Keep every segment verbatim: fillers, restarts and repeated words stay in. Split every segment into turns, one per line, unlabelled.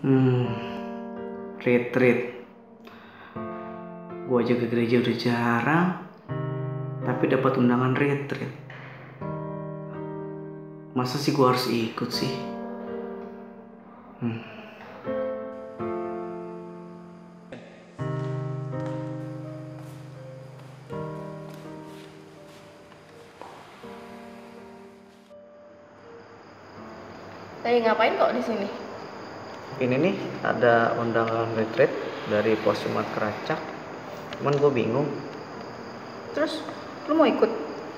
Hmm, retreat. Gua aja ke gereja udah jarang, tapi dapat undangan retreat. Masa sih gua harus ikut sih? Hmm.
Lagi ngapain kok di sini?
Ini nih ada undangan retreat dari Pos Jumat Keracak. Cuman gue bingung.
Terus lu mau ikut?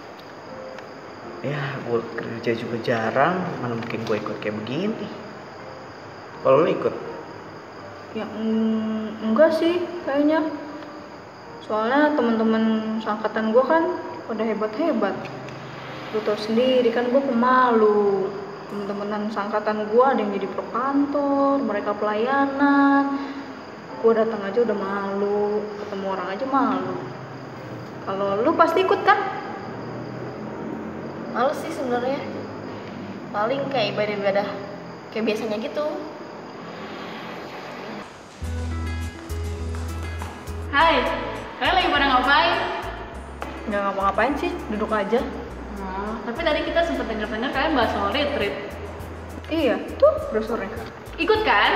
Ya, gue kerja juga jarang, mana mungkin gue ikut kayak begini. Kalau lu ikut?
Ya mm, enggak sih kayaknya. Soalnya teman-teman seangkatan gue kan udah hebat-hebat. Lu tau sendiri kan gue pemalu. Temen-temenan seangkatan gue ada yang jadi pro kantor, mereka pelayanan. Gue datang aja udah malu, ketemu orang aja malu. Kalau lu pasti ikut kan?
Males sih sebenarnya. Paling kayak ibadah-ibadah kayak biasanya gitu.
Hai, kalian lagi pada ngapain?
Nggak ngapa-ngapain sih, duduk aja.
Oh, tapi tadi kita sempat dengar-dengar kalian bahas soal retreat.
Iya, tuh brosurnya.
Ikut kan?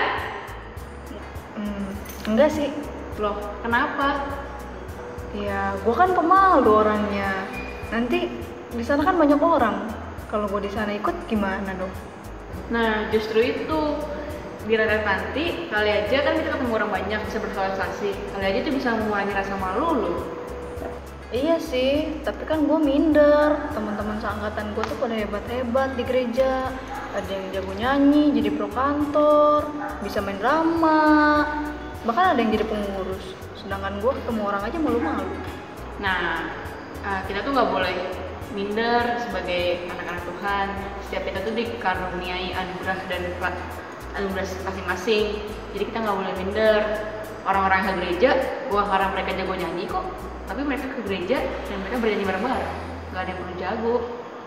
Hmm, enggak sih.
Loh, kenapa?
Ya, gue kan pemalu orangnya. Nanti di sana kan banyak orang. Kalau gue di sana ikut gimana dong?
Nah, justru itu di retreat nanti kali aja kan kita ketemu orang banyak, bisa bersosialisasi. Kali aja itu bisa mengurangi rasa malu lo.
Iya sih, tapi kan gue minder. Teman-teman seangkatan gue tuh pada hebat-hebat di gereja. Ada yang jago nyanyi, jadi pro kantor, bisa main drama, bahkan ada yang jadi pengurus. Sedangkan gue ketemu orang aja malu-malu.
Nah, kita tuh nggak boleh minder sebagai anak-anak Tuhan. Setiap kita tuh dikaruniai anugerah dan anugerah masing-masing. Jadi kita nggak boleh minder. Orang-orang yang ke gereja, bukan karena mereka jago nyanyi kok, tapi mereka ke gereja dan mereka bernyanyi bareng-bareng. Gak ada yang perlu jago.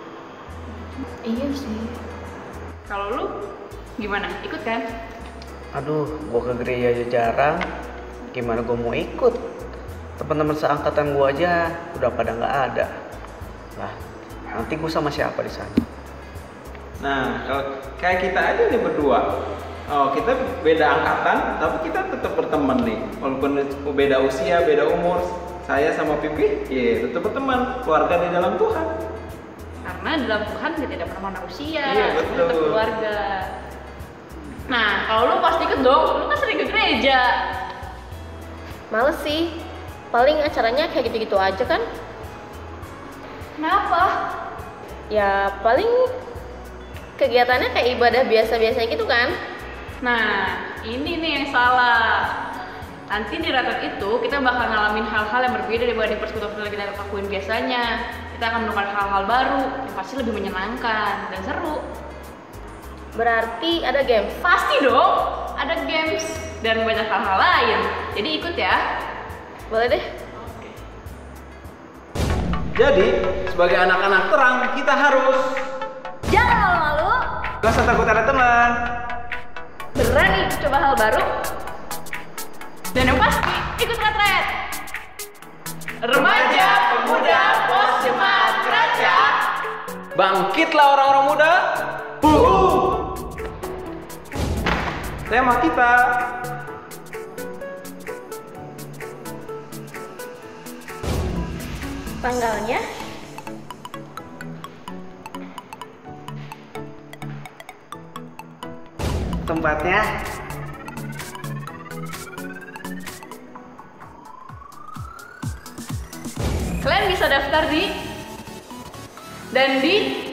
Iya sih.
Kalau lu gimana? Ikut kan?
Aduh, gue ke gereja aja jarang. Gimana gue mau ikut? Teman-teman seangkatan gue aja udah pada nggak ada. Lah, nanti gue sama siapa di sana?
Nah, kalau kayak kita aja nih berdua. Oh, kita beda angkatan, tapi kita tetap berteman nih. Walaupun beda usia, beda umur, saya sama Pipi, ya tetap berteman, keluarga di dalam Tuhan.
Karena dalam Tuhan kita tidak pernah mana usia,
iya, betul.
Tetap keluarga. Nah, kalau lu pasti ikut dong, lu kan sering ke gereja.
Males sih. Paling acaranya kayak gitu-gitu aja kan?
Kenapa?
Ya paling kegiatannya kayak ibadah biasa-biasa gitu kan?
Nah, ini nih yang salah. Nanti di retreat itu kita bakal ngalamin hal-hal yang berbeda daripada di persekutuan yang kita lakuin biasanya. Kita akan menemukan hal-hal baru yang pasti lebih menyenangkan dan seru.
Berarti ada game?
Pasti dong, ada games dan banyak hal-hal lain. Jadi ikut ya.
Boleh deh.
Oke.
Jadi, sebagai anak-anak terang, kita harus
Jangan malu-malu.
gak usah takut ada teman.
Berani coba hal baru. Dan yang pasti ikut retreat. Remaja Pemuda Pos Jumat Keracak.
Bangkitlah orang-orang muda. Buhu. Tema kita
Tanggalnya
Tempatnya?
Kalian bisa daftar di dan di